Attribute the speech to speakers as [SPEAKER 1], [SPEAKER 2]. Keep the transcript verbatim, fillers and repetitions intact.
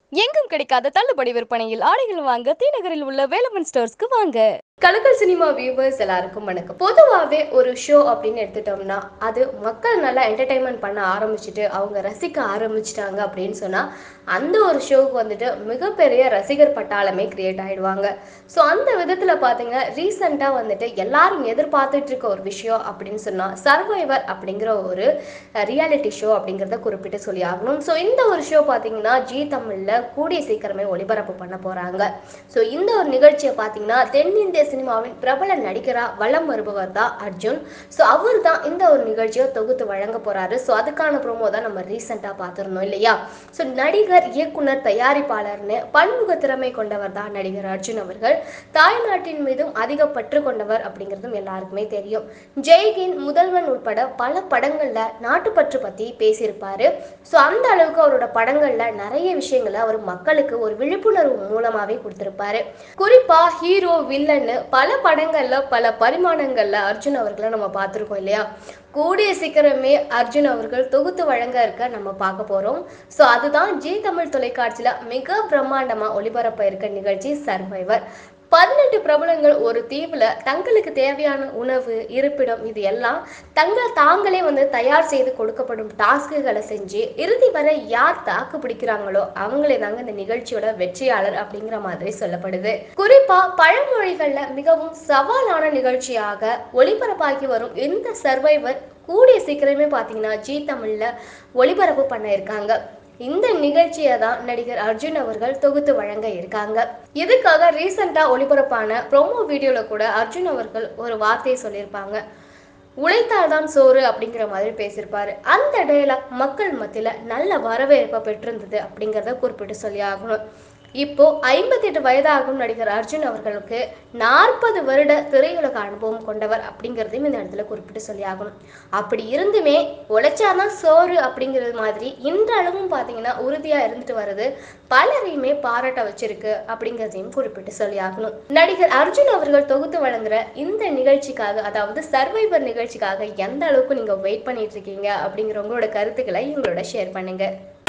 [SPEAKER 1] எங்கும் கிடைக்காத தள்ளுபடி விற்பனையில் ஆடைகள் வாங்க TNagaril உள்ள வேலவன் ஸ்டோர்ஸ்க்கு வாங்க. கலக்கல் சினிமா வியூவர்ஸ் எல்லாருக்கும் வணக்கம். பொதுவாகவே ஒரு ஷோ அப்படின்னு எடுத்துட்டோம்னா அது மக்கள் நல்லா என்டர்டைன்மெண்ட் பண்ண ஆரம்பிச்சுட்டு அவங்க ரசிக்க ஆரம்பிச்சிட்டாங்க அப்படின்னு சொன்னா அந்த ஒரு ஷோவுக்கு வந்துட்டு மிகப்பெரிய ரசிகர் பட்டாளமே கிரியேட் ஆயிடுவாங்க. ஸோ அந்த விதத்துல பாத்தீங்க ரீசெண்டா வந்துட்டு எல்லாரும் எதிர்பார்த்துட்டு இருக்க ஒரு விஷயம் அப்படின்னு சொன்னா சர்வைவர் அப்படிங்கிற ஒரு ரியாலிட்டி ஷோ அப்படிங்கிறத குறிப்பிட்டு சொல்லி ஆகணும். ஸோ இந்த ஒரு ஷோ பாத்தீங்கன்னா ஜி தமிழ்ல கூடிய சீக்கிரமே ஒளிபரப்பு பண்ண போறாங்க. ஸோ இந்த ஒரு நிகழ்ச்சியை பாத்தீங்கன்னா தென்னிந்திய சினிமாவின் பிரபல நடிகரா வலம் வருபவர் தான் அர்ஜுன். ஸோ அவர் தான் இந்த ஒரு நிகழ்ச்சியை தொகுத்து வழங்க போறாரு. ஸோ அதுக்கான ப்ரோமோ தான் நம்ம ரீசெண்டா பார்த்திருந்தோம் இல்லையா. ஸோ நடிகர், இயக்குனர், தயாரிப்பாளர்னு பன்முக திறமை கொண்டவர் தான் நடிகர் அர்ஜுன் அவர்கள். தாய்நாட்டின் மீதும் அதிக பற்று கொண்டவர் அப்படிங்கிறதும் எல்லாருக்குமே தெரியும். ஜெய்கின், முதல்வன் உட்பட பல படங்கள்ல நாட்டுப்பற்று பத்தி பேசியிருப்பாரு. ஸோ அந்த அளவுக்கு அவரோட படங்கள்ல நிறைய விஷயங்களை அவர் மக்களுக்கு ஒரு விழிப்புணர்வு மூலமாவே கொடுத்திருப்பாரு. குறிப்பா ஹீரோ, வில்லன்னு பல படங்கள்ல பல பரிமாணங்கள்ல அர்ஜுன் அவர்களை நம்ம பார்த்திருக்கோம் இல்லையா. கூடிய சீக்கிரமே அர்ஜுன் அவர்கள் தொகுத்து வழங்க இருக்க நம்ம பார்க்க போறோம். ஸோ அதுதான் ஜி தமிழ் தொலைக்காட்சியில மிக பிரம்மாண்டமா ஒளிபரப்ப இருக்க நிகழ்ச்சி சர்வைவர். பதினெட்டு பிரபலங்கள் ஒரு தீவுல தங்களுக்கு தேவையான உணவு, இருப்பிடம் இது எல்லாம் தங்கள் தாங்களே வந்து தயார் செய்து கொடுக்கப்படும் டாஸ்குகளை செஞ்சு இறுதி வரை யார் தாக்கு பிடிக்கிறாங்களோ அவங்களே தாங்க இந்த நிகழ்ச்சியோட வெற்றியாளர் அப்படிங்கிற மாதிரி சொல்லப்படுது. குறிப்பா பழமொழிகள்ல மிகவும் சவாலான நிகழ்ச்சியாக ஒளிபரப்பாகி வரும் இந்த சர்வைவர் கூடிய சீக்கிரமே பாத்தீங்கன்னா ஜி தமிழ்ல ஒளிபரப்பு பண்ண இருக்காங்க. இந்த நிகழ்ச்சியை தான் நடிகர் அர்ஜுன் அவர்கள் தொகுத்து வழங்க இருக்காங்க. இதுக்காக ரீசெண்டா ஒளிபரப்பான ப்ரோமோ வீடியோல கூட அர்ஜுன் அவர்கள் ஒரு வார்த்தையை சொல்லியிருப்பாங்க. உழைத்தால் தான் சோறு அப்படிங்கிற மாதிரி பேசியிருப்பாரு. அந்த டயலாக் மக்கள் மத்தியில நல்ல வரவேற்பை பெற்றிருந்தது அப்படிங்கிறத குறிப்பிட்டு சொல்லி ஆகணும். இப்போ ஐம்பத்தி எட்டு வயதாகும் நடிகர் அர்ஜுன் அவர்களுக்கு நாற்பது வருட திரையுலக அனுபவம் கொண்டவர் அப்படிங்கிறதையும் இந்த இடத்துல குறிப்பிட்டு சொல்லி ஆகணும். அப்படி இருந்துமே உழைச்சாதான் சோறு அப்படிங்கிறது மாதிரி இன்றளவும் பார்த்தீங்கன்னா உறுதியா இருந்துட்டு வருது, பலரையுமே பாராட்ட வச்சிருக்கு அப்படிங்கிறதையும் குறிப்பிட்டு சொல்லி ஆகணும். நடிகர் அர்ஜுன் அவர்கள் தொகுத்து வழங்குற இந்த நிகழ்ச்சிக்காக, அதாவது சர்வைவர் நிகழ்ச்சிக்காக எந்த அளவுக்கு நீங்க வெயிட் பண்ணிட்டு இருக்கீங்க அப்படிங்கிற உங்களோட கருத்துக்களை எங்களோட ஷேர் பண்ணுங்க.